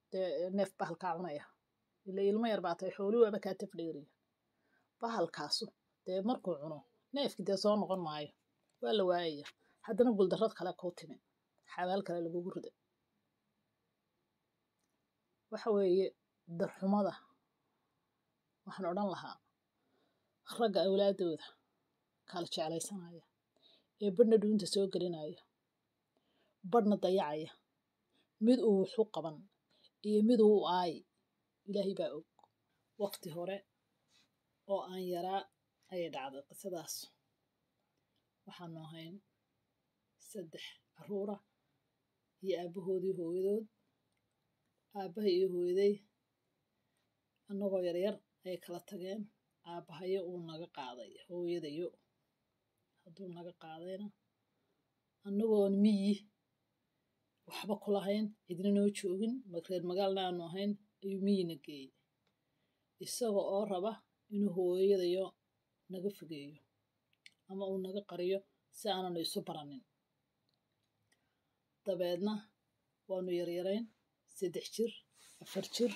neef bahalkaa cunaya ila ilmo yar baa tahay xooli waaba kaa tafdheeriya bahalkaasu dee markuu cuno neefki dee soo noqon maayo waa la waayaya haddana guldarrad kale kuu timi xabaal kale lagugu riday waxa weeye darxumada waxaan odhan lahaa ragga awlaadooda kala jeclaysanaya ee badhna dhuunta soo gelinaya badhna dayacaya mid uu wuxu qaban iyo mid uu aayi ilaahay baa og waqti hore oo aan yaraa ayay dhacday qisadaas waxaanu ahayn 3 carruura iyo aabbahoodii hooyadood aabbahay iyo hooyaday annagoo yaryar ayay kala tageen aabbahayo uu naga qaaday hooyadayo hadduu naga qaadayna annagoon miyi waxba ku lahayn cidna noo joogin reer magaalna aanu ahayn ayuu miyina geeyey isaga oo raba inuu hooyadayo naga fogeeyo ama uu naga qariyo si aananu isu baranin dabeedna waanu yaryarayn 3 jir 4 jir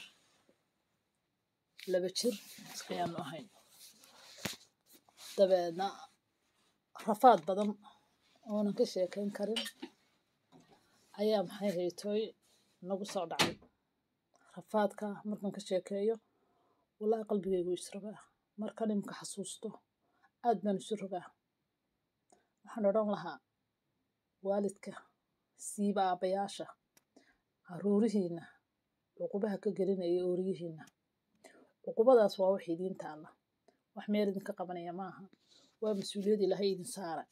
2 jir ayaanu ahayn dabeedna rafaad badan oonan ka sheekayn karin ayaa maxay haytooy nagu soo dhacay rafaadka markaan ka sheekeeyo wallaahi qalbigaygu israbaa marka nimka xasuusto aad baan isu rogaa waxaan odhan lahaa waalidka siiba aabbayaasha carruurihiinna cuqubaha ka gelinaya ooriyihiinna cuqubadaas waa wax idiin taalla wax meel idinka qabanaya maaha waa mas-uuliyad ilaahay idin saara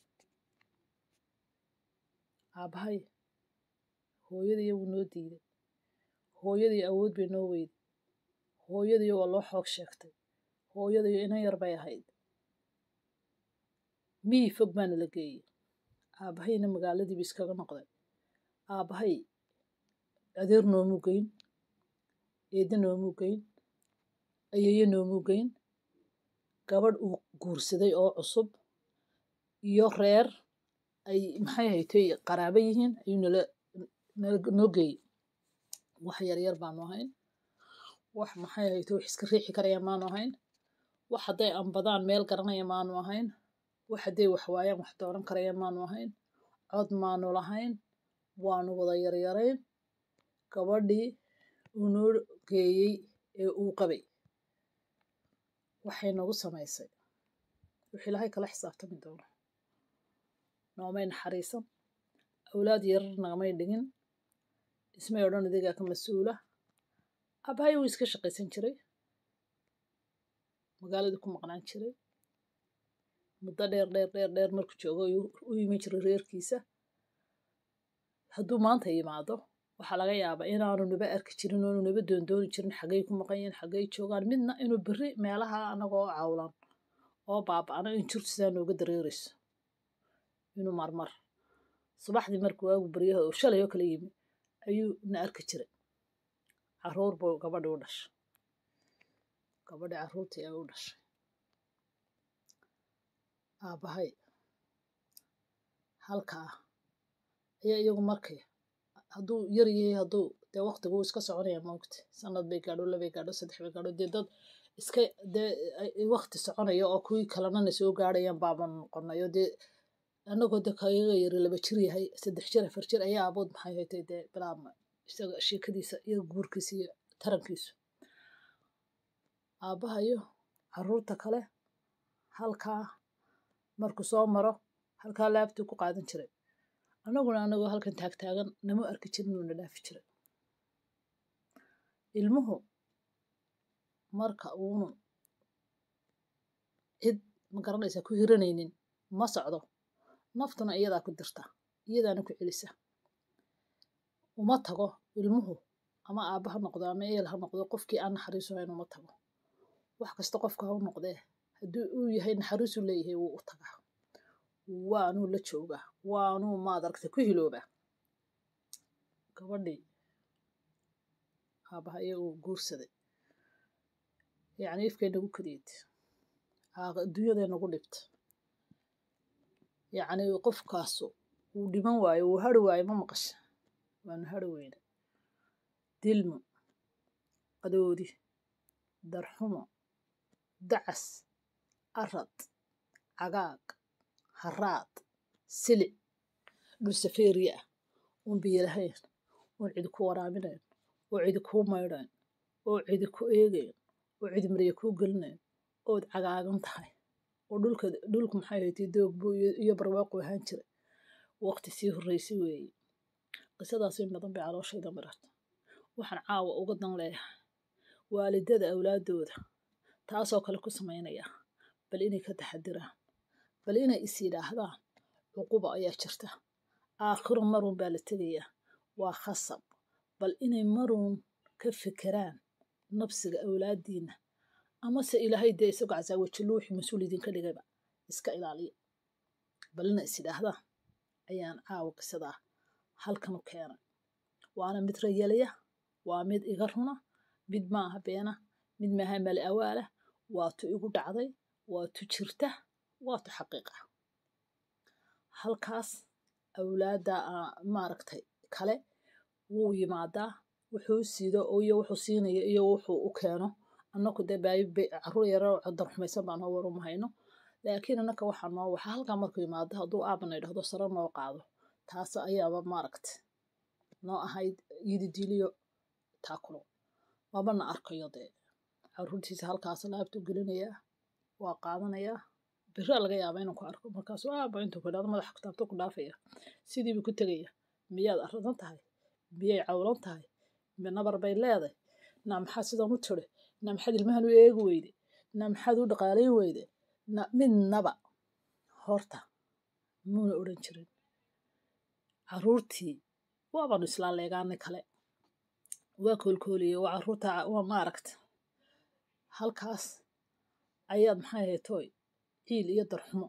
aabbahay hooyadii wuu noo diiday hooyadii awood bay noo weyday hooyadii waa loo xoog sheegtay hooyadii inan yar bay ahayd miyi fog baana la geeyey aabbahayna magaaladiibu iskaga noqday aabbahay adeer noomuu geyn eedda noomuu geyn ayeeyo noomuu geyn gabadh uu guursaday oo cusub iyo reer ay maxay haytay qaraabo yihiin ayuu noo geeyey wax yaryar baanu ahayn wax maxay haytay wax iska riixi karaya maanu ahayn wax hadday ambadaan meel garanaya maanu ahayn wax hadday wax waayaan wax dooran karaya maanu ahayn cod maanu lahayn waanu wada yaryarayn gabadhii uu noo geeyey ee uu qabay waxay nagu samaysay wix ilaahay kala xisaabtami doono noomay naxariisan awlaad yarar nagamay dhigin ismay odhan adigaa ka mas-uula aabbahay wuu iska shaqaysan jiray magaaladii ku maqnaan jiray muddo dheer markuu joogo u iman jiray reerkiisa hadduu maanta yimaado waxaa laga yaabaa inaanu naba arki jirin oonu naba doondooni jirin xaggay ku maqan yihiin xaggay joogaan midna inuu berri meelaha annagoo cawlan oo baaba'ana in jirtu sidaa nooga dareerayso inuu marmar subaxdii markuu waagu baryaha oo shalay oo kala yimi ayuu na arki jiray carruur buu gabadhii u dhashay gabadhii carruurtii ay u dhashay aabbahay halkaa ayaa iyagu markay hadduu yar yahay hadduu dee waqtigu iska soconaya maogta sanad bay gaadho 2 bay gaadho 3 bay gaadho dee dad iska dee waqti soconaya oo kuwii kalanana soo gaadhayaan baaban noqonayo dee annagoo dee kayaga yari 2 jir yahay 3 jir 4 jir ayaa abood maxay haytay dee bilaabma isaga sheekadiisa iyo guurkiisa iyo tarankiisu aabbahayo carruurta kale halkaa markuu soo maro halkaa laabtuu ku qaadan jiray annagoo halkan taagtaagan nama arki jirin uuna dhaafi jiray ilmuhu marka uunu cid ma garanaysaa ku hiranaynin ma socdo naftuna iyadaa ku dirta iyadaana ku celisa uma tago ilmuhu ama aabba ha noqdo ama eel ha noqdo qofkii aan naxariisu hayn uma tago wax kasta qofka ha u noqdee haddii uu yahay naxariisu leeyahay wuu u tagaa waanuu la joogaa waanuu maad aragtay ku hiloobaa gabadhii aabbahayo uu guursaday yacni ifkay nagu kadiyad adduunyada nagu dhibta yacni qofkaasu wuu dhiman waayo wuu hari waayo ma maqasha waanu hari weyne dilmo qadoodi darxumo dacas arad cagaag haraad silic dhul safeeriya ah oon biyo lahayn oon cidi ku waraaminayn oo cidi kuu maydhayn oo cidi ku eegayn oo cidi marya kuu gelinayn ood cagaagan tahay oo dhulku maxay haytay doog buu iyo barwaaqu ahaan jiray waqti sii horreysay weeye qisadaas in badan bay calooshayda marata waxaan caawa uga dan leeyahay waalidada awlaadooda taasoo kale ku samaynaya bal inay ka taxadiraan bal inay is yidhaahdaan cuquba ayaa jirta aakhiro maruun baa la tegayaa waa khasab bal inay maruun ka fekeraan nafsiga awlaadiina amase ilaahay dee isagoo casaawajaluuxi mas-uul idinka dhigayba iska ilaaliya bal inay is yidhaahdaan ayaan caawa qisadaa halkan u keenay waana mid rayalaya waa mid iga runa mid maaha beena mid maaha mali awaalah waa tu igu dhacday waa tu jirta waa tu xaqiiqa halkaas awlaadda maaragtay kale wuu yimaadaa wuxuu siido iyo wuxuu siinayo iyo wuxuu u keeno annaku dee carruur yaro darxumaysan baan hoo waru mahayno laakiin annaka waxaa noo waxa halkaa markuu yimaado hadduu aabana idhahdo sare noo qaado taas ayaaba maaragtay noo ahayd yididiliyo taakulo mabana arkayo dee carruurtiisa halkaas laabtu gelinayaa waa qaadanayaa bira laga yaabaa inuu ku arko markaasuu aaba intuu ku idhahdo madaxa kutaabto ku dhaafaya sidiibuu ku tegaya miyaad aradan tahay miyay cawlan tahay nabar bay leeday naa maxaad sidan u tiri naa maxaad ilmahan u eegi weyde naa maxaad u dhaqaalayn weyde midnaba horta muuna odhan jirin carruurtii waabanu islaan leegaanay kale waa koolkooliye waa carruurta waa maaragta halkaas ayaad maxay ahayd tooy ciil iyo darxumo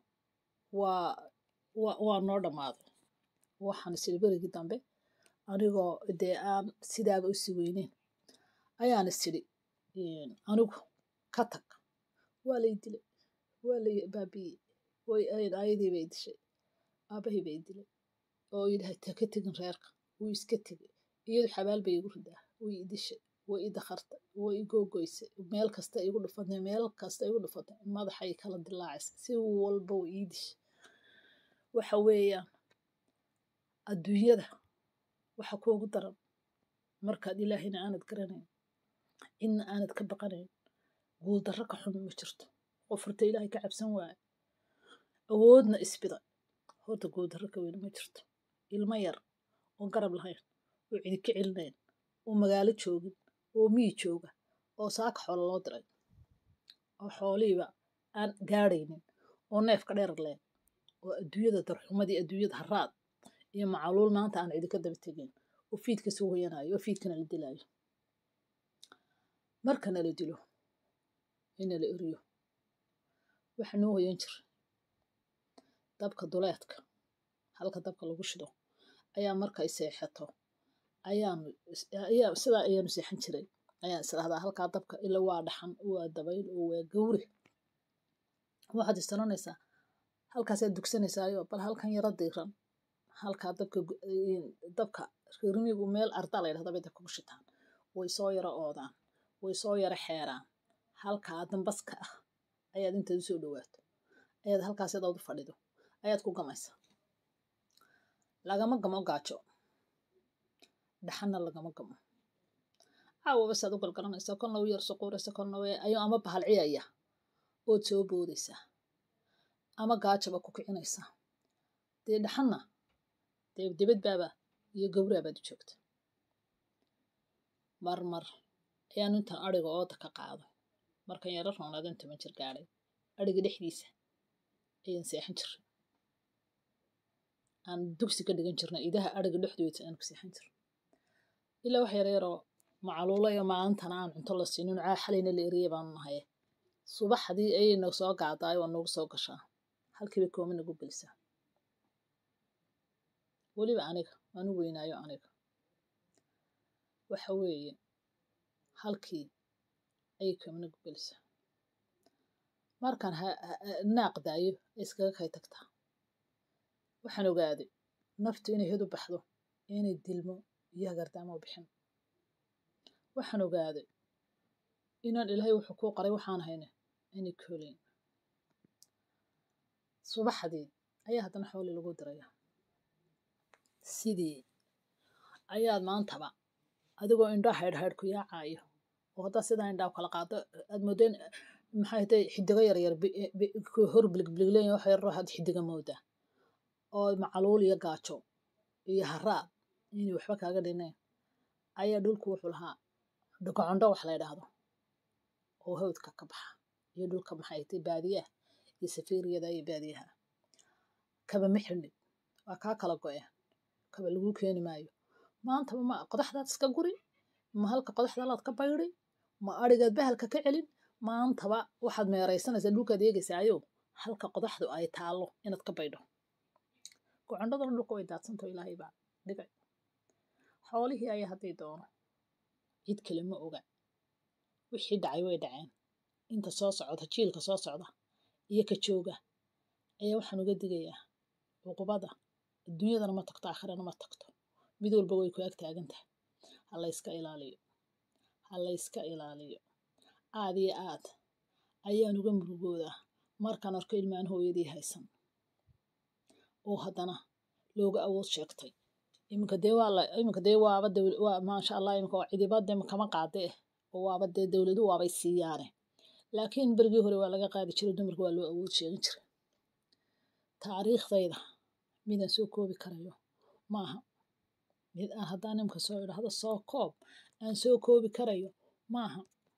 waa noo dhammaaday waxaan isiri berigii dambe anigoo dee aan sidaaba u sii weyneyn ayaan isiri anigu ka tag waa lay dilay waa lay baabiyey ayadii bay dishay aabahii bay dilay oo yidhahay ta ka tegin reerka wuu iska tegay iyadu xabaal bay igu ridaa way i dishay way i dakhartay way i googoysay meel kasta igu dhufatay madaxay kala dilaacaysa si walba way ii dishay waxa weeyaan adduunyada waxa kuugu daran markaad ilaahayna aanad garanayn cidna aanad ka baqanayn guuldarro ka xun ma jirto qof horta ilaahay ka cabsan waayo awoodna isbida horta guuldarro ka weyn ma jirto ilmo yar oon garab lahayn oo cidi ka celinayn oo magaalo joogin oo miyi jooga oo saaka xoolo loo diray oo xoolihiiba aan gaadhaynin oo neefka dheer leen oo adduunyada darxumadii adduunyada haraad iyo macaluul maanta aan cidi ka daba tegin oo fiidka soo hoyanayo oo fiidkana la dilaayo markana la dilo ina la eriyo waxa noo hoyan jira dabka duleedka halka dabka lagu shido ayaa markay seexato sidaa ayaanu seexan jiray ayaan israhdaa halkaa dabka ila waa dhaxan waa dabayl oo waa gawri waxaad istaranaysaa halkaasaad dugsanaysayo bal halkan yaro diiran halkaa dabka rirmigu meel ardaa la yidhahda bay dabka ku shitaan way soo yaro oodaan way soo yaro xeeraan halkaa dambaska ah ayaad intaad u soo dhawaato ayaad halkaas adaad u fadhido ayaad ku gamaysaa lagama gamo gaajo dhaxanna lagama gamo caawaba saad u galgalanaysaa kolna u yar suquuraysa kolna ayuu ama bahal ciyaya ood soo boodaysaa ama gaajaba ku kicinaysaa dee dhaxanna dee dibadbaaba iyo gawraabaad u joogta marmar ayaan intan adhiga ooda ka qaado markan yaro roonaadan 10 jir gaadhay adhiga dhexdiisa ayaan seexan jiray aan dugsi ka dhigan jirnay idaha adhiga dhexdooda aan ku seexan jiray ilaa wax yaroo macaluulayo maantana aan cunto la siinin xalayna la eriyay baan nahay subaxdii ayay noo soo gaadaay oo nagu soo gashaa halkiiba kooma nagu gelisaa weliba aniga waanu weynaayo aniga waxa weeye halkii ayay kooma nagu gelisaa markaan naaqdaayo iskaga kay tagtaa waxaan ogaaday naftu inay hedu baxdo inay dilmo iyo hagardaamo bixin waxaan ogaaday inaan ilaahay wuxuu kuu qaray waxaan hayne inay koolayn. subaxdii ayaa haddana xooli lagu diraya sidii ayaad maantaba adigoo indhaa haydh ku yaacayo oo haddaa sidaa indhaa kala qaado aad moodeen maxay tahay xidigo yaryar hor biligbiligleyn wax yar had xidiga moodaa oo macaluul iyo gaajo iyo haraad inay waxba kaaga dhineen ayaa dhulku wuxuu lahaa dhagacondho wax la yidhaahdo oo hawdka ka baxa iyo dhulka maxay tahay baadiyaha iyo safiiriyada iyo baadiyaha kaba ma xidhnid waa kaa kala go'een kaba lagu keeni maayo maantaba ma qodaxdaad iska guri ma halka qodaxda laad ka bayri ma arigaad bahalka ka celin maantaba waxaad meeraysanaysaa dhulkaad eegaysaayo halka qodaxdu ay taalo inaad ka baydho gocondhadana dhulka way daadsanto ilaahay baa dhigay xoolihii ayaa haddii doono cid kale ma oga wixii dhacay way dhaceen inta soo socda jiilka soo socda iyo ka jooga ayaa waxaan uga digayaa cuqubada adduunyadana ma tagto aakhirana ma tagto mid walba way ku ag taagan tahay ha la iska ilaaliyo ha la iska ilaaliyo aad iyo aad ayaan uga murugoodaa markaan arko ilmaan hooyadii haysan oo haddana looga awood sheegtay iminka dee waaba waa maasha allah iminka waa cidibada kama qaade oo waaba dee dawladu waabay siiyaane laakiin berigii hore waa laga qaadi jiray dumarka waa loo awood sheegin jiray taariikhdayda midaan soo koobi karayo maaha mid aan haddaan imka soo idhaahdo soo koob aan soo koobi karayo maaha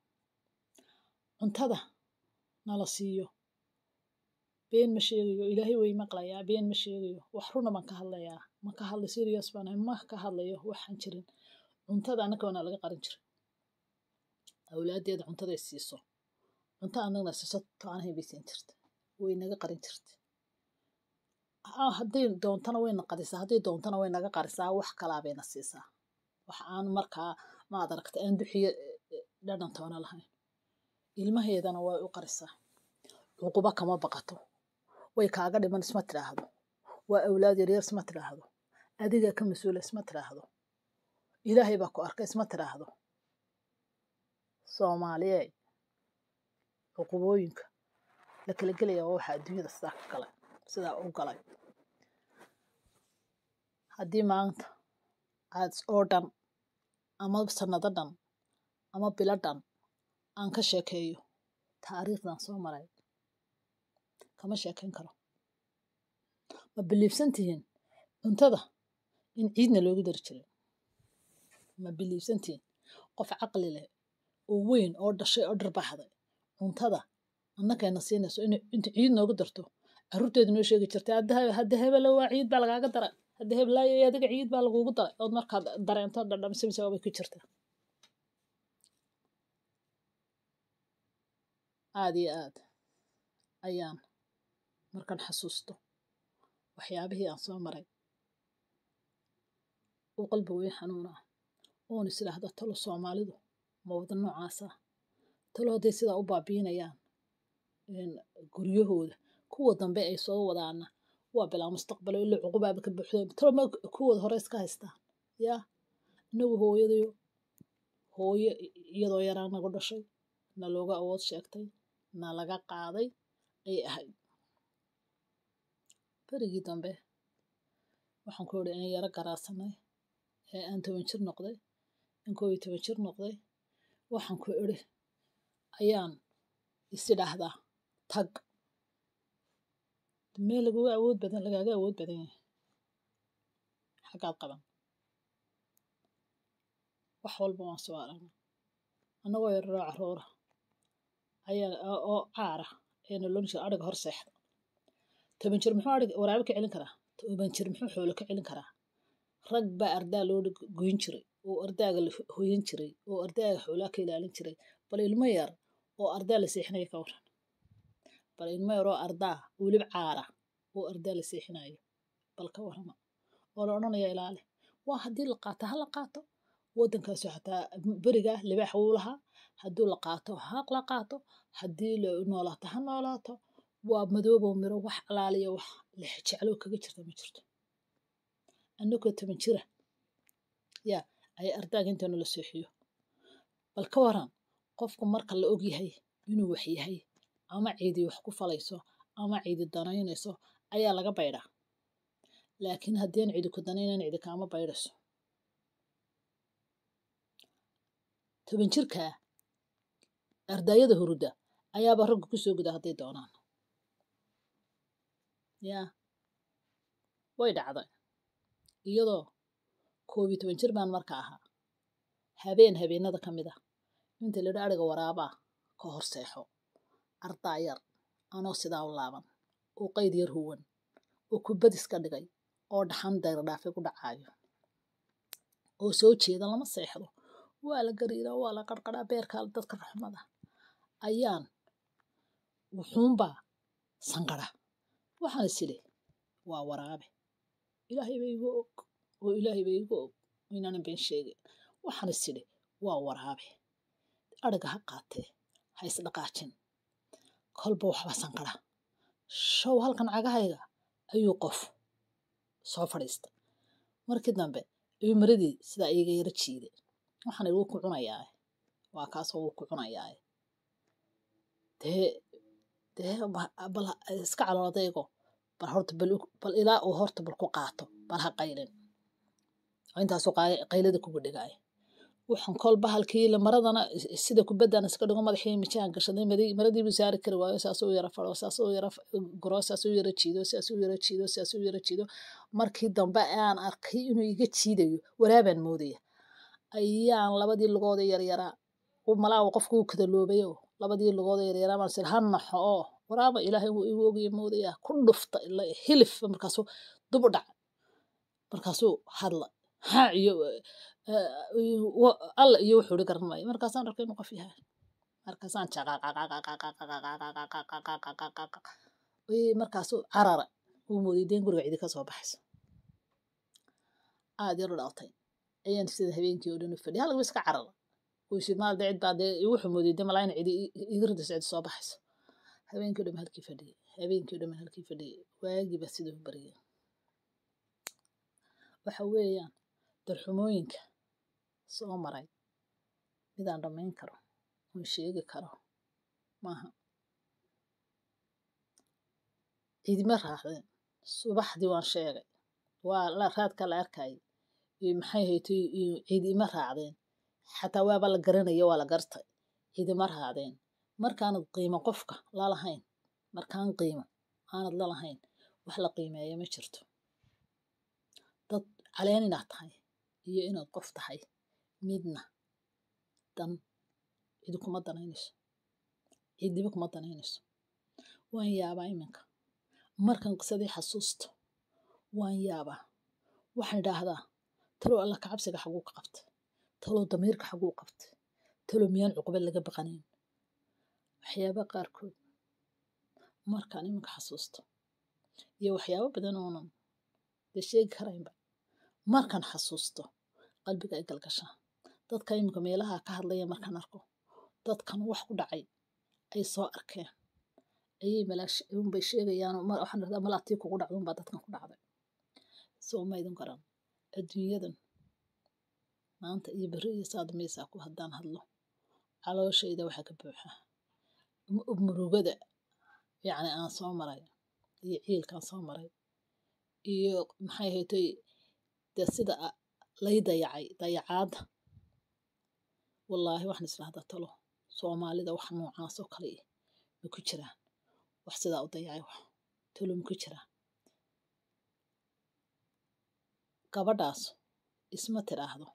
cuntada nala siiyo been ma sheegayo ilaahay way maqlayaa been ma sheegayo wax runa baan ka hadlayaa ma ka hadlay serious baan ma ka hadlayo waxaan jirin cuntada annaka waana laga qarin jiray awlaadeeda cuntaday siiso cunta annagna siiso taanahay bay siin jirta way naga qarin jirta haddii doontana wayna qarisaa haddii doontana way naga qarisaa wax kalaa bayna siisaa wax aan markaa maad aragta aan duxiyo dhadhan toona lahayn ilmaheedana way u qarisaa cuquba kama baqato way kaaga dhiman isma tiraahdo waa awlaad yaryar isma tiraahdo adiga ka mas-uula isma tiraahdo ilaahay baa ku arkay isma tiraahdo soomaaliyeed cuqubooyinka la kala gelaya waa waxa adduunyada sidaa u galay haddii maanta aad oo dhan ama sanado dhan ama bilo dhan aan ka sheekeeyo taariikhdan soo maray kama sheekayn karo ma biliibsan tihiin cuntada in ciidna loogu dari jiray ma biliibsan tihiin qof caqli leh oo weyn oo dhashay oo dharbaaxday cuntada annakayna siinayso inta ciid noogu darto carruurteedu noo sheegi jirtay hadda hebelo waa ciid baa lagaaga daray hadda hebelaayo adiga ciid baa lagugu daray ood markaad dareento dhadhamsimse waabay ku jirtaa aad iyo aad ayaan markaan xasuusto waxyaabihii aan soo maray oo qalbi weyn xanuunaa oon is idhaahda talo soomaalidu ma wada noocaasa talo hadday sidaa u baabiinayaan guryahooda kuwa dambe ay soo wadaana waa bilaa mustaqbalo ila cuqubaaba ka buuxdeen talo ma kuwooda hore iska haystaan yaa inagu hooyo iyadoo yaraa nagu dhashay na looga awood sheegtay na laga qaaday ayay ahayd berigii dambe waxaan ku idhi aan yaro garaasanay ee aan 10 jir noqday aan 11 jir noqday waxaan ku idhi ayaan is idhaahdaa tag meel lagaaga awood badan yahay xaggaad qaban wax walba waan soo aragnay annagoo yararoo carruura ayaa oo caara ayayna loon jira adhiga hor seexda 10 jir muxuu adhiga waraabe ka celin karaa 10 jir muxuu xoolo ka celin karaa rag baa ardaa loo goyn jiray oo ardaaga la hoyin jiray oo ardaaga xoolaa ka ilaalin jiray bal ilmo yar oo ardaa la seexinaya ka waran bal ilmo yar oo ardaa weliba caara oo ardaa la seexinayo bal ka warama oo la odhanaya ilaali waa haddii la qaato ha la qaato waddankaasi xataa beriga libaax uu lahaa haddii la qaato haaq la qaato haddii la noolaato ha noolaato waa madoobo miro wax alaaliya wax la jeclo kaga jirta ma jirto annagoo 10 jira yaa ay ardaaga inta nala seexiyo bal ka waran qofku marka la og yahay inuu wax yahay ama ciidi wax ku falayso ama ciidi danaynayso ayaa laga baydhaa laakiin haddii ciidi ku danaynayn ciidi kaama baydhayso 10 jirka ardayada huruda ayaaba ragga ku soo guda hadday doonaan yaa way dhacday iyadoo 11 jir baan marka ahaa habeenada ka mid ah inta la dhaariga waraaba ka hor seexo arday yar anoo sidaa u laaban oo qayd yar huwan oo kubad iska dhigay oo dhaxan dayr dhaafay ku dhacayo oo soo jeeda lama seexdo waa la gariira waa la qarqaraa beerka dadka raxmada ayaan wuxuunba sanqara waxaan isiri waa waraabe ilaahay bay igu og oo ilaahay bay igu og inaan been sheegay waxaan isiri waa waraabe ariga ha qaatee ha is dhaqaajin kolba waxba sanqara show halkan cagahayga ayuu qof soo fadhiistay markii dambe ayuu maradii sida iyaga yara jiiday waxaan igu ku cunayaa waa kaas oo ku cunayaa bal iska caloodaygo bal horta bal ilaa uu horta bal ku qaato bal ha qaylin intaasoo qaylada kugu dhigay waxaan kolba halkii la maradana sida kubadana iska dhigo madaxii mijaan gashaday maradii buu saari kari waayo saasoo yara faro saasoo yara goro saasoo yara jiido markii dambe aan arkay inuu iga jiidayo waraabaan moodaya ayaan labadii lugood yaryara malaaw qofku kada loobayo labadii lugood yaryara baan sir hannaxo oo waraaba ilaahay uu igu ogay moodaya ku dhufta ilaa hilif markaasoo dub dhac markaasoo hadla ha iyo alla iyo wuxuu ri garan maayo markaasaan arkay inuu qof yahay markaasaan markaasuu carara uu mooday deen guriga cidi ka soo baxayso aad yar u dhaatay ayaan sida habeenkii oo dhan u fadhiyay halka iska carara uu si maal dacid baad wuxuu mooday dee malayn cidi igrada cid soo baxayso habeenkii oo dhan halkii fadhiyay waagi ba sidoo bariyay waxa weeyaan darxumooyinka soo maray midaan dhamayn karo oo sheegi karo maaha ciidima raacday subaxdii waan sheegay waa la raadka la arkay maxay haytay ciidima raacdeen xataa waaba la garanayo waa la gartay ciidima raacdeen markaan qiimo qofka la lahayn markaan qiimo aanad la lahayn wax la qiimeeyo ma jirto dad caleen inaad tahay iyo inaad qof tahay midna dan cid kuma danaynayso cidiba kuma danaynayso waan yaabaa iminka markan qisadii xasuusto waan yaabaa waxaan idhaahdaa talo alla ka cabsiga xaguu ka qabtay talo damiirka xaguu qabtay talo miyaan cuqubad laga baqanayn waxyaaba qaarkood markaan iminka xasuusto iyo waxyaabo badan oonan sheegi karaynba markaan xasuusto qalbiga ay galgashaa dadka iminka meelaha ka hadlaya markaan arko dadkan wax ku dhacay ay soo arkeen ayay bay sheegayaan waxaan rabaa malaatii kugu dhacdo baa dadkan ku dhacday soo maydin garan adduunyadan maanta iyo bari iyo saadmaysa ku haddaan hadlo calooshayda waxa ka buuxa murugada yacni aan soo maray iyo ciilkaan soo maray iyo maxay haytay sida lay dayacaada wallaahi waxaan israahdaa talo soomaalida wax noocaas oo kale ma ku jiraan wax sidaa u dayacay wax talo ma ku jiraan gabadhaas isma tiraahdo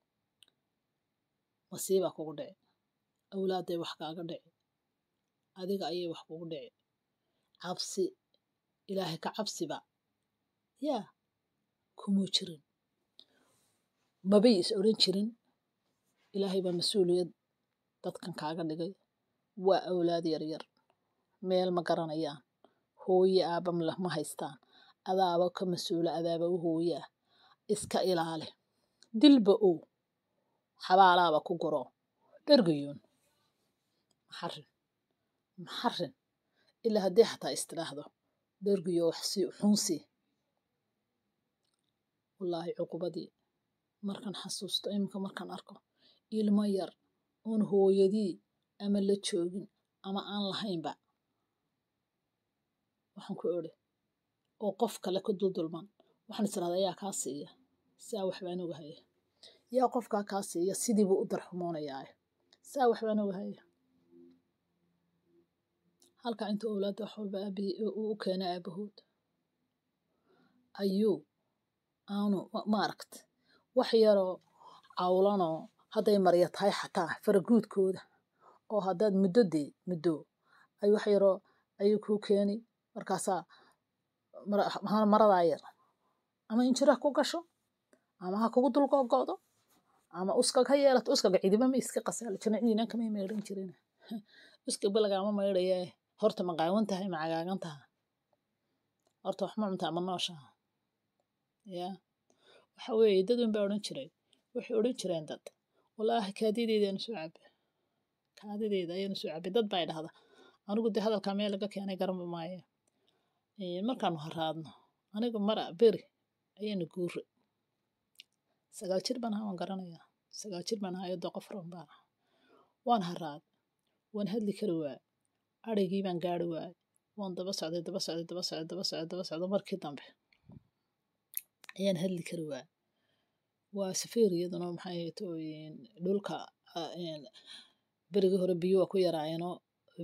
masiiba kugu dhici awlaaday wax kaaga dhici adiga ayay wax kugu dhici cabsi ilaahay ka cabsiba yaa kuma jirin mabay is oran jirin ilaahay baa mas-uuliyad dadkan kaaga dhigay waa awlaad yaryar meel ma garanayaan hooye aaba ma haystaan adaaba ka mas-uula adaaba u hooye ah iska ilaali dilba ow xabaalaaba ku guro dhergayoon maxarin ilaa haddii xataa istiraahdo dhergayo xunsi wallaahi cuqubadii markaan xasuusto iminka markaan arko ilmo yar oon hooyadii ama la joogin ama aan lahaynba waxaan ku odhi oo qof kale ku duldulman waxaan israadaa yaa kaa siiya saa waxbaan oga haya yaa qofkaa kaa siiya sidiibuu u darxumoonayaa saa waxbaan oga haya halka inta owlaadda wax walba u keena aabahood ayuu aanu maaragt wax yaroo cawlanoo hadday marya tahay xataa faraguudkooda oo haddaad muddo ay wax yaroo ayuu kuu keeni markaasaa maradaa yar ama injira ku gasho ama ha kugu dulgogo'do ama uskag ha yeelato uskaga cidiba ma iska qasaalo janiciinan kamay meedhan jirin uskagba lagaama maydhayaa horta ma qaawan tahay ma cagaagan tahay horta wax ma cuntaa ma nooshaha yaa waxa weeye dad un baa odhan jiray waxay odhan jireen dad wallaahi kaadideeda ayanu soo cabbe kaadideeda ayanu soo cabbe dad baa idhahda anigu dee hadalkaa meel laga keenay garanba maayo markaanu haraadno aniga mara beri ayaynu guure 9 jir baan ahaa waan garanayaa 9 jir baan ahaa iyadoo qof ron baan ahaa waan haraad waan hadli kari waay arigii baan gaari waay waan daba socday markii dambe ayaan hadli kari waay waa safeer iyaduna maxay ahayd dhulka berigii hore biyuhu waa ku yaraayeenoo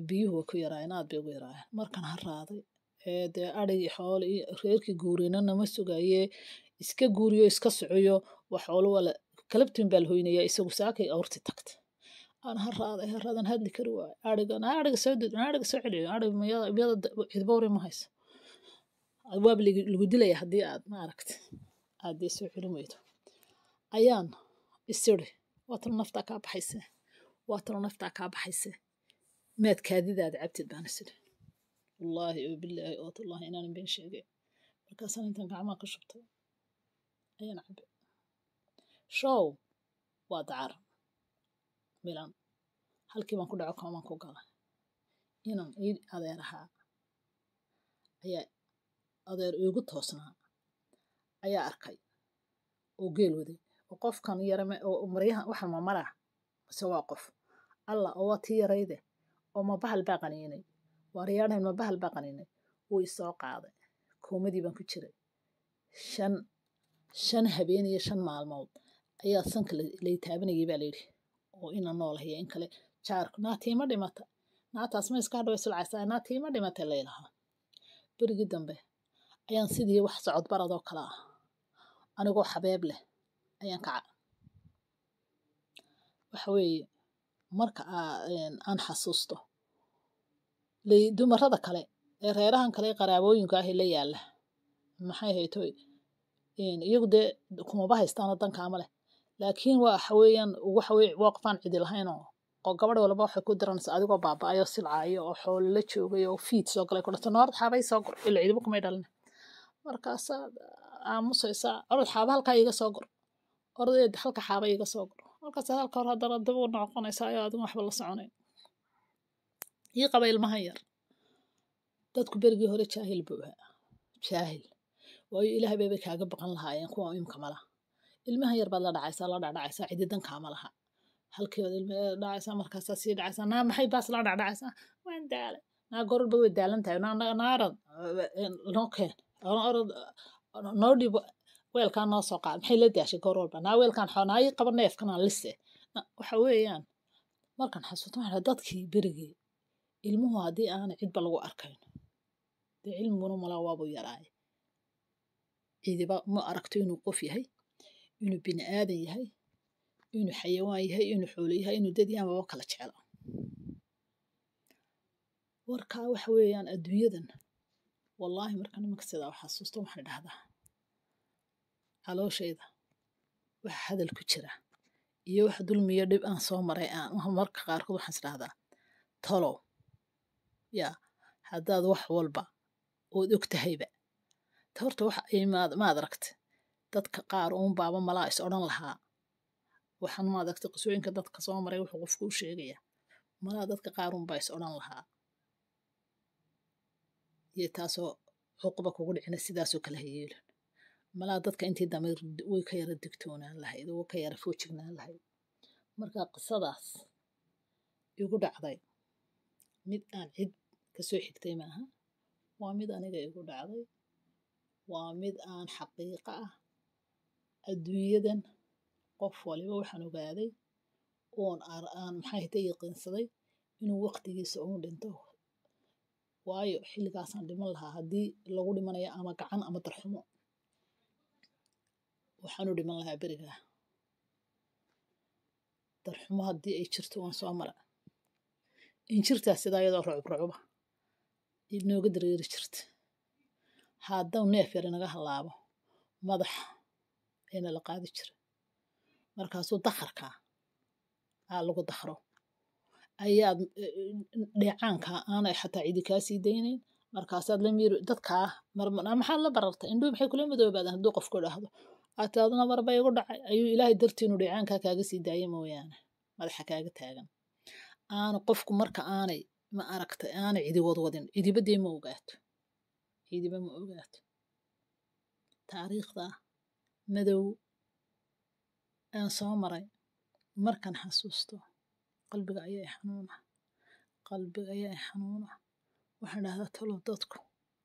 aad bay ugu yaraayeen markaan haraaday dee arigii xoolo iyo reerkii guurina nama sugaye iska guuriyo iska socoyo wax xoolo wala kalabtiin baa la hoynayaa isagu saakay awrti tagta aan haraadan hadli kari waay ariga soo celiyo miyada cidbowri ma hayso waaba lagu dilaya haddii aad ma aragti aad dee soo celin weydo ayaan isiri waatalo naftaa kaa baxayse maad kaadidaada cabtid baan isiri wallaahi oo bilaahi oo tallaahi inaanan been sheegay markaasaan intaan gacmaha ka shubtay ayaan cabbe show waa dacar milan halkii baan ku dhaco koomaan ku galay inan ii adeer ahaa ayaa adeer iigu toosnaa ayaa arkay oo geel waday oo qofkan yarame oo maryahan waxaan ma maraa mise waa qof alla oo waa tii yarayde oo ma bahal baa qaniinay waaryaadhayn ma bahal baa qaniinay wuu isoo qaaday koomadii baan ku jiray 5 habeen iyo 5 maalmood ayaa sanka lay taabanayay baa layidhi oo ina noolahay in kale jaarku naatiima dhimata naataas ma iska hadhaw silcaysaa naatiima dhimata leelahaa berigii dambe ayaan sidii wax socod baradoo kale ah anigoo xabeeb leh ayaan kaca waxa weeye marka aan xasuusto dumarada kale ee reerahan kale qaraabooyinka ah la yaala maxay haytoy iyagu dee kumaba haystaano dankaama leh laakiin waxa weeyaan waa qofaan cidi lahayn oo gabadh walba waxay ku diranaysaa adigoo baaba'ayo silcaayo oo xoolo la joogay oo fiid soo galay ku dhashay noorad xaabay soo gor ila cidiba kumay dhalin markaasaa aamusaysaa orod xaaba halkaa iga soo gor ordeed halka xaaba iga soo gor markaas halka hor haddana dib u noqonaysaa ayoo adigu waxba la soconayn ii qaba ilmahan yar dadku berigii hore jaahil buu ahaa jaahil waayo ilaahay bay kaaga baqan lahaayeen kuwa imka mala ilmahan yar baad la dhacaysaa cidi dankaama laha halkii baad ilmaha dhacaysaa markaasaa sii dhacaysaa naa maxay baas la dhacaysaa waan daalay naa gororba way daalan tahay naarad noo keen orod noo dhib weelkaan noo soo qaad maxay la daashay goor walba naa weelkaan xoonaa ii qaba neefkanaan lise waxa weeyaan markaan xasuusto waxaa dadkii berigii ilmuhu haddii aana cidba lagu arkayn dee cilmiguna malaa waabuu yaraaye cidiba ma aragto inuu qof yahay inuu bini aadan yahay inuu xayawaan yahay inuu xoolo yahay inuu dad yahay amaba kala jecelo warkaa waxa weeyaan adduunyadan wallaahi markaan imanka sidaa wax xasuusto waxaan idhahdaa calooshayda waxa hadal ku jira iyo wax dulmiyo dhib aan soo maray marka qaarkood waxaan isdhahdaa talow yaa haddaad wax walba ood og tahayba horta wax maad aragta dadka qaar uun baaba malaa is odhan lahaa waxaan maad aragta qisooyinka dadka soo maray wuxuu qofku u sheegaya malaa dadka qaar uun baa is odhan lahaa iyo taasoo cuquba kugu dhicina sidaasoo kale hayeelan malaa dadka intii damiir way ka yara digtoonaan lahayd oo ka yara foojignaan lahayd marka qisadaas igu dhacday mid aan cid ka soo xigtay maaha waa mid aniga igu dhacday waa mid aan xaqiiqo ah adduunyadan qof waliba waxaan ogaaday oon aan maxay tahay yaqiinsaday inuu waqtigiisa uun dhinto waayo xilligaasaan dhiman lahaa haddii lagu dhimanayo ama gacan ama darxumo waxaan u dhiman lahaa berigaa darxumo haddii ay jirto waan soo mara injirtaas sidaa iyadoo rucub inooga dareeri jirta haddau neef yar inaga halaabo madaxa ayna la qaadi jira markaasuu dakharkaa lagu dakhro ayaad dheecaanka aanay xataa cidi kaa sii daynayn markaasaad la miiri dadkaa maxaad la barartay indhuhu maxay kula madoobaadaan hadduu qofku dhahdo ataad nabar bay igu dhacay ayuu ilaahay dartiinu dheecaankaa kaaga sii daaya mooyaane madaxa kaaga taagan aana qofku marka aanay ma aragtay aanay cidi wadwadin cidibadee ma ogaato cidiba ma ogaato taariikhda madow aan soo maray markaan xasuusto qalbiga ayaa xanuuna waxaan dhahdaa talow dadku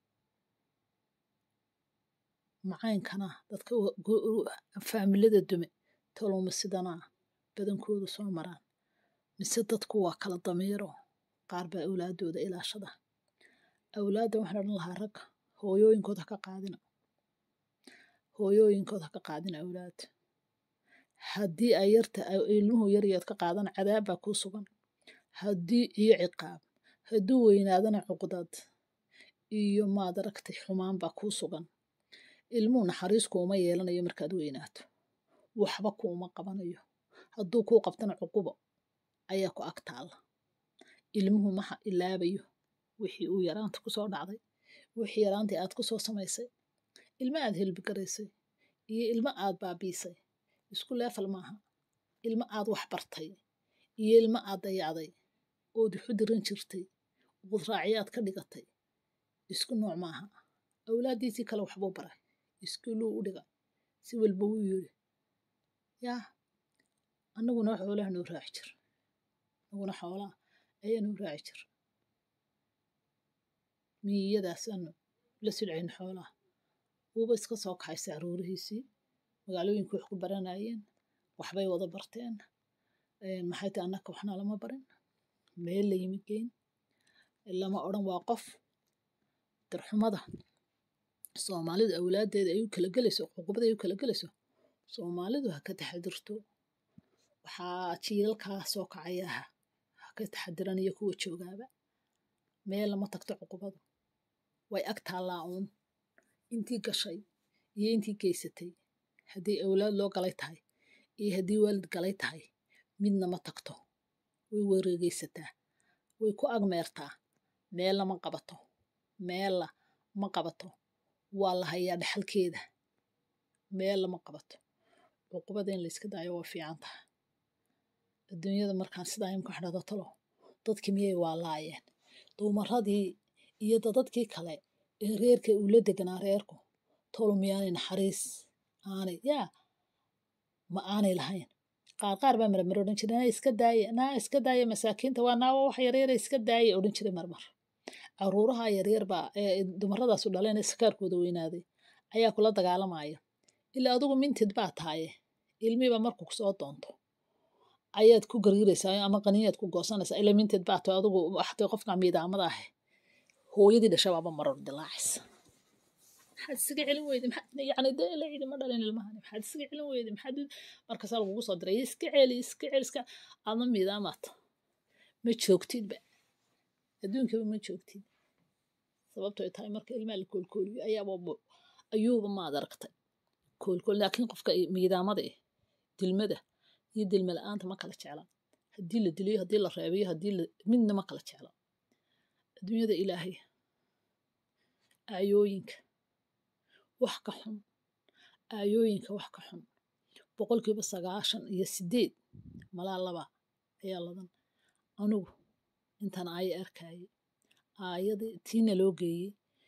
macaynkana dadka faamilada dume talow ma sidanaa badankoodu soo maraan mise dadku waa kala damiiro qaar baa awlaadooda ilaashada awlaadda waxaan odhan lahaa ragga hooyooyinkood ha ka qaadina awlaad haddii ay yarta ilmuhu yaryaad ka qaadan cadaab baa kuu sugan haddii iyo ciqaab hadduu weynaadana cuqdad iyo maad aragtay xumaan baa kuu sugan ilmuhu naxariis kuuma yeelanayo markaad weynaato waxba kuuma qabanayo hadduu kuu qabtana cuqubo ayaa ku ag taalla ilmuhu maha ilaabayo wixii uu yaraanta ku soo dhacday wixii yaraantii aad ku soo samaysay ilmo aad helbigaraysay iyo ilmo aad baabiisay isku leefal maaha ilmo aad wax bartay iyo ilmo aad dayacday ood waxu diran jirtay ood raaciyaad ka dhigatay isku nooc maaha awlaaddiisii kale waxbuu baray iskuuluu u dhiga si walba wuu yiri yaa annaguna xoolaha noo raaci jir annaguna xoolaha ayaa noo raaci jir miyadaasanu la silcayn xoolaha wuuba iska soo kaxaysa caruurihiisii magaalooyinku wax ku baranayeen waxbay wada barteen maxay tahay annaka waxna lama barin meel la yimi geyn lama odhan waa qof darxumada soomaalidu awlaadeeda ay u kala gelayso cuqubada ay u kala gelayso soomaalidu ha ka taxadirto waxaa jiilalkaa soo kacaya ha ka taxadiran iyo kuwa joogaaba meel lama tagto cuqubadu way ag taallaa uun intii gashay iyo intii geysatay haddii awlaad loo galay tahay iyo haddii waalid galay tahay midna ma tagto way wareegaysataa way ku agmeertaa meella ma qabato meella ma qabato waa la hayaa dhaxalkeeda meella ma qabato cuqubada in layska daayo waa fiican tahay adduunyada markaan sidaa imka xidhado talo dadkii miyay waa laayeen dumaradii iyo dadkii kale ee reerka uu la deganaa reerku tolo miyaanay naxariis aanay ma aanay lahayn qaar baa marmar odhan jiray iska daaya masaakiinta waa naawa wax yaryara iska daaya odhan jiray marmar caruuraha yaryar baa dumaradaasu dhaleen sakaarkooda weynaaday ayaa kula dagaalamaya ilaa adigu mintid baa tahaye ilmihiiba markuu kusoo doonto ayaad ku gargiraysaa ama qaniyaad ku goosanaysaa ilaa mintid baa tahay adigu waxtay qofka miidaamada ah hooyadii dhashabaaba marar dilaacaysa maxaad isaga celin weyday yani dee la cidi ma dhalin ilmahani maxaad isaga celin weyday maxaad markaasaa lagugu soo diray iska celi adna miidaamaad ma joogtidba adduunkaba ma joogtid sababtoo ay tahay marka ilmaha la koolkooliyo ayuuba maad aragtay koolkool laakiin qofka miidaamada dilmada iyo dilma la-aanta ma kala jecla haddii la diliyo haddii la reebiyo midna ma kala jecla adduunyada ilaahay aayooyinka wax ka xun 98% malaa laba ayaa ladan anugu intaan aaya arkayay aayadii tiina loo geeyey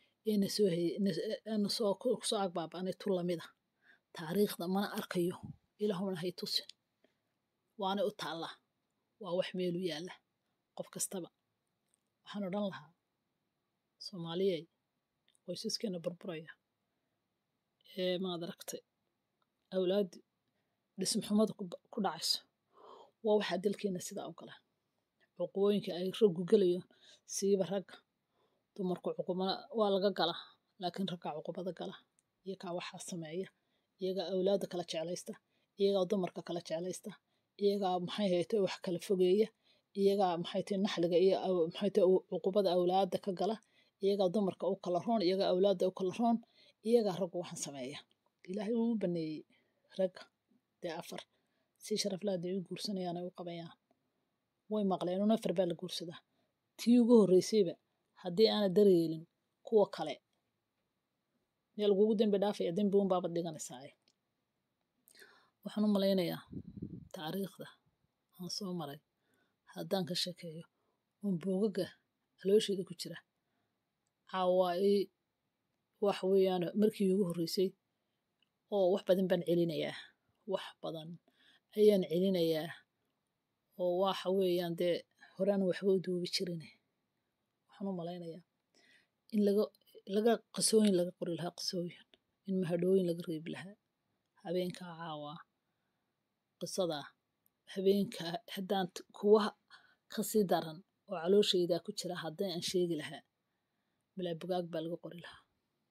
eena soo agbaaba'anay tu lamida taariikhda mana arkayo ilaahuna hay tusin waana u taallaa waa wax meelu yaalla qof kastaba waxaan odhan lahaa soomaaliyey qoysaskeena burburaya ee maad aragtay awlaad dhismaxumada ku dhacayso waa waxaa dalkeena sidaa u gala cuqubooyinka ay raggu gelayo siiba ragga dumarku cuquba waa laga gala laakiin ragga cuqubada gala iyagaa waxaa sameeya iyagaa awlaadda kala jeclaysta iyagaa dumarka kala jeclaysta iyagaa maxay haytay wax kala fogeeya iyagaa maxay tahay naxliga iyo maxay tahay cuqubada awlaadda ka gala iyagaa dumarka u kala roon iyagaa awlaadda u kala roon iyagaa raggu waxaan sameeya ilaahay wuu u baneeyey ragga dee 4 si sharaf leh hadday u guursanayaan ay u qabayaan way maqleen una 4 baa la guursadaa tii ugu horreysayba haddii aana daryeelin kuwa kale meel lagugu dembi dhaafaya dembi un baabad dhiganaysaa waxaan u malaynayaa taariikhda aan soo maray haddaan ka sheekeeyo un buugaga caloosheeda ku jira caawaay wax weeyaan markii ugu horreysay oo wax badan baan celinayaa wax badan ayaan celinayaa oo waxa weeyaan dee horaan waxba u duubi jirin waxaan u malaynayaa in laga qisooyin laga qori lahaa qisooyin in mahadhooyin laga reebi lahaa habeenka caawa qisada habeenka haddaan kuwa ka sii daran oo calooshayda ku jira haddii aan sheegi lahaa bilaa bugaag baa laga qori lahaa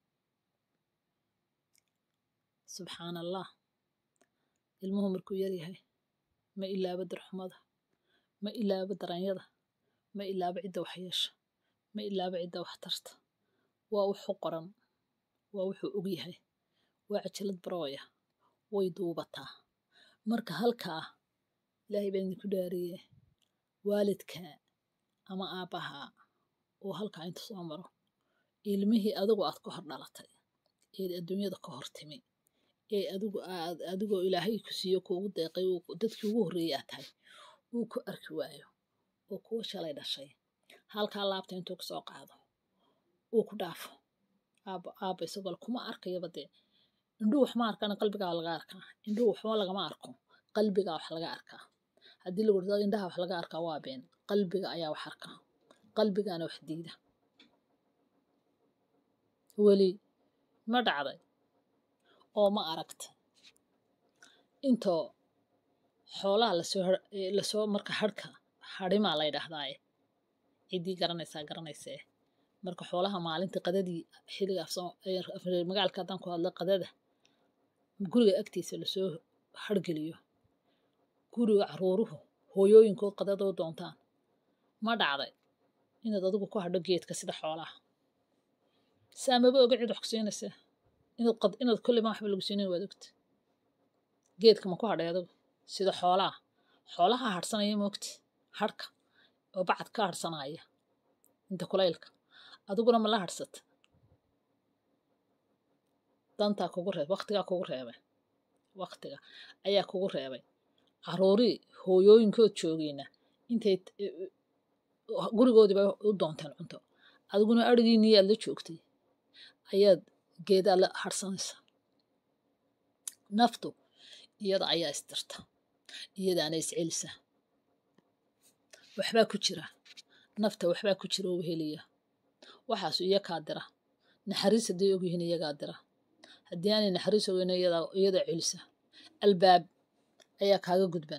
subxaan allah ilmuhu markuu yar yahay ma ilaaba darxumada ma ilaaba daranyada ma ilaaba cidda wax yeesha ma ilaaba cidda wax tarta waa wuxuu qoran waa wuxuu og yahay waa cajalad barooya way duubataa marka halkaa ilaahay baa idinku dhaariye waalidka ama aabbaha oo halkaa inta soo maro ilmihii adigu aad ka hor dhalatay ee adduunyada ka hor timi ee adigoo ilaahay ku siiyo kuugu deeqay dadkii ugu horreeyay aad tahay uu ku arki waayo oo kuwa shalay dhashay halkaa laabta intuu ka soo qaado uu ku dhaafo aabba isagoo kuma arkayaba dee indhuhu wax ma arkaan qalbigaa laga arkaa indhuhu waxba lagama arko qalbigaa wax laga arkaa haddii lagu dhaho indhaha wax laga arkaa waa been qalbiga ayaa wax arkaa qalbigaana wax diida weli ma dhacday oo ma aragta intoo xoolaha lasoo marka hadhimaa la yidhaahdaaye ciddii garanaysee marka xoolaha maalinta qadadii xilliga magaalka haddaan ku hadlo qadada guriga agtiisa lasoo hargeliyo guriga caruuruhu hooyooyinkood qadadoo doontaan ma dhacday inaad adigu ku hadho geedka sida xoolaha saamaba oga cid wax ku siinaysa inaad kulli ma waxba lagu siinin waad ogta geedka ma ku hadhay adigu sida xoolaha hadhsanaya moogti hadhka oo bacad ka hadhsanaya inta kulaylka adiguna ma la hadhsata dantaa kugu reeb waqtigaa kugu reebay waqtiga ayaa kugu reebay caruurii hooyooyinkood joogeyna intay gurigoodiiba u doonteen cunto adiguna arigiinii aad la joogtay ayaad geedaa la hadhsanaysa naftu iyada ayaa istirta iyadaana iscelisa waxbaa ku jira nafta waxbaa ku jira oo heliya waxaasu iyakaa dira naxariis hadday ogyihiin iyagaa dira haddii aanay naxariis ogeyn iyada celisa albaab ayaa kaaga gudban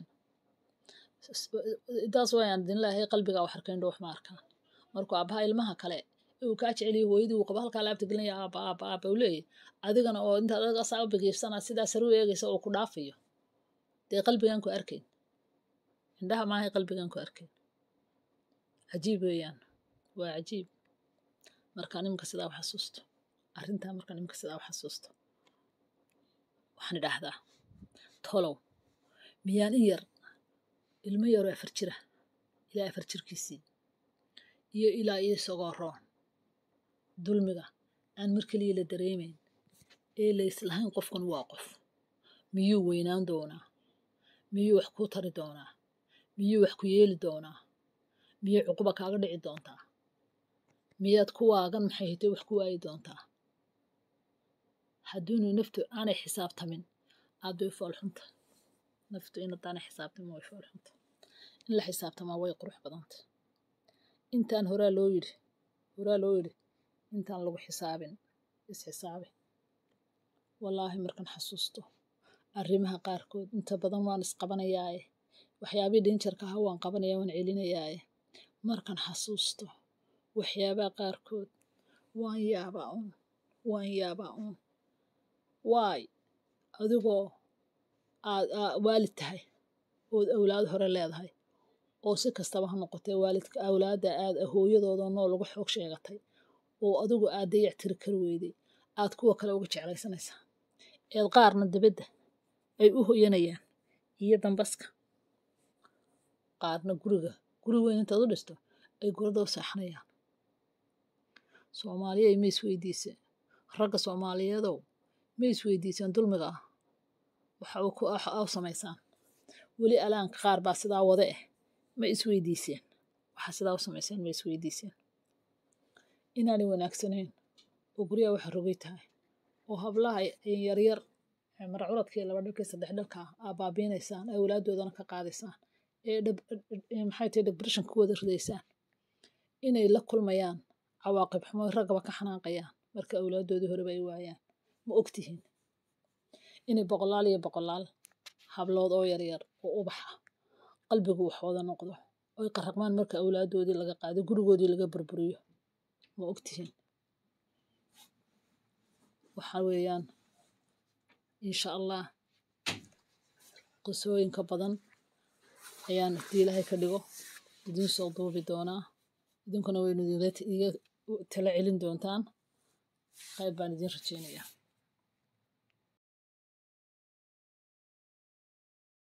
taas waayaan idin leeyahay qalbigaa wax arka indho wax ma arkaan markuu aabbaha ilmaha kale uu kaa jeceliyo hooyadii uu qabo halkaa laabta gelinaya aabba uu leeyahay adigana oo intaad adiga saa u bigiifsanaa sidaa sare u eegaysa oo ku dhaafayo dee qalbigaan ku arkayn indhaha maahay qalbigaan ku arkayn cajiib weeyaan waa cajiib markaa nimanka sidaa wax xasuusto arrintaa markaa nimanka sidaa wax xasuusto waxaan idhaahdaa tolow miyaan in yar ilmo yaroo 4 jira ilaa 4 jirkiisii iyo ilaa isagoo roon dulmiga aan mar kaliya la dareemayn ee la islahayn qofkan waa qof miyuu weynaan doonaa miyuu wax ku tari doonaa miyuu wax ku yeeli doonaa miyuu cuquba kaaga dhici doontaa miyaad ku waagan maxay hitay wax ku waayi doontaa hadduunu naftu aanay xisaabtamin aad bay foolxunta naftu inaad aanay xisaabtamin way foolxunta in la xisaabtamaa way qurux badanta intaan horaa loo yidhi intaan lagu xisaabin isxisaabi. wallaahi markaan xasuusto arrimaha qaarkood inta badan waan isqabanayaaye waxyaabii dhinjarka ahaa waan qabanaya waan celinayaaye markaan xasuusto waxyaabaha qaarkood waan yaabaa uun waay adigoo aad waalid tahay ood awlaad hore leedahay oo si kastaba ha noqotee waalidka awlaadda aad hooyadooda nool uga xoog sheegatay oo adigu aad dayac tiri kari weyday aad kuwa kale uga jeclaysanaysaa eed qaarna dibadda ay u hoyanayaan iyo dambaska qaarna guri weyn intaad u dhisto ay gurada u saaxanayaan. Soomaaliyey ma isweydiiseen ragga Soomaaliyeedow ma isweydiiseen dulmiga ah waxa u samaysaan weli alaanka qaar baa sidaa wada ma isweydiiseen waxa sidaa u samaysaan ma isweydiiseen inaanay wanaagsanayn oo guryaha waxa rogay tahay oo hablaha yaryar marcuradkii laba dhalkii saddex dhalka baabiinaysaan awlaadoodana ka qaadaysaan maxay tahay depression ku wada ridaysaan inay la kulmayaan cawaaqib xumo ragaba ka xanaaqayaan marka awlaadoodii horeba ay waayaan ma ogtihiin inay boqolaal hablood oo yaryar oo ubaxa qalbigu wax wada noqdo oy qaraqmaan marka awlaadoodii laga qaado gurigoodii laga burburiyo ma ogtihiin waxa weeyaan insha Allah qisooyinka badan ayaan hadii Ilaahay ka dhigo idin soo duubi doonaa idinkuna waynu iga tala celin doontaan qayb baan idin rajeynayaa.